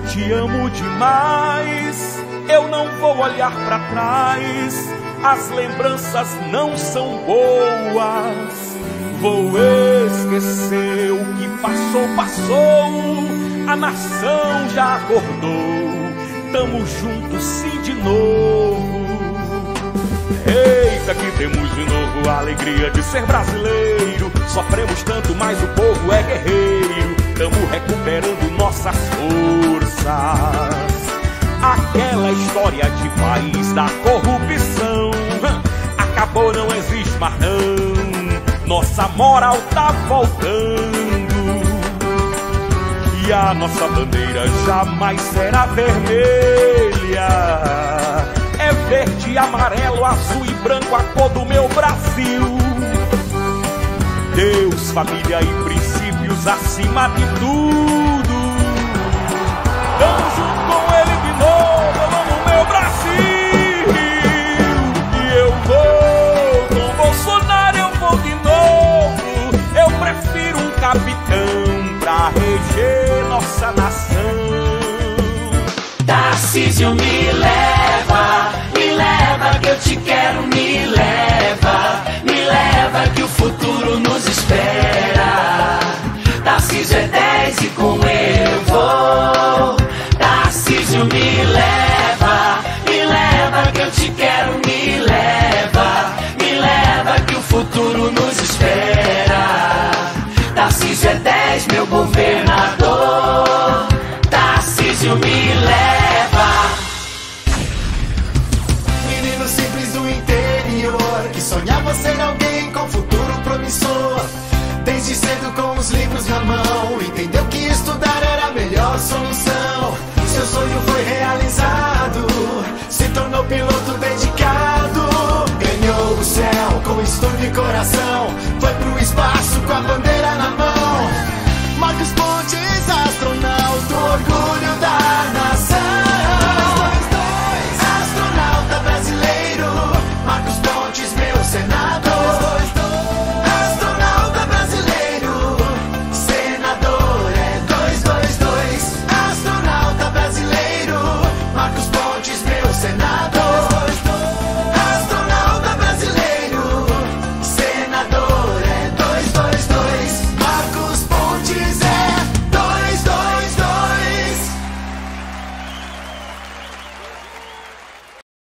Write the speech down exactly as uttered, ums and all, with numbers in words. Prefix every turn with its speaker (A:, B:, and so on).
A: te amo demais. Eu não vou olhar pra trás, as lembranças não são boas. Vou esquecer o que passou, passou. A nação já acordou, tamo juntos sim de novo. Eita, que temos de novo a alegria de ser brasileiro. Sofremos tanto, mas o povo é guerreiro. Tamo recuperando nossas forças. Aquela história de país da corrupção acabou, não existe mais não. Nossa moral tá voltando. E a nossa bandeira jamais será vermelha. É verde, amarelo, azul e branco, a cor do meu Brasil. Deus, família e princípios acima de tudo. Tamo junto com ele de novo, eu amo meu Brasil. E eu vou com Bolsonaro, eu vou de novo. Eu prefiro um capitão pra reger nossa nação.
B: Tarcísio, me leva, me leva que eu te quero, me leva, me leva que o futuro nos espera. Tarcísio é dez e com ele eu vou. Tarcísio, me leva, me leva que eu te quero, me leva, me leva que o futuro nos espera. Tarcísio é dez, meu governador. Tarcísio, me leva.
C: Menino simples do interior que sonhava ser alguém com futuro promissor. Desde cedo com os livros na mão entendeu que estudar era a melhor solução. Seu sonho foi realizado, se tornou piloto dedicado. Ganhou o céu com estudo e coração, foi pro espaço com a bandeira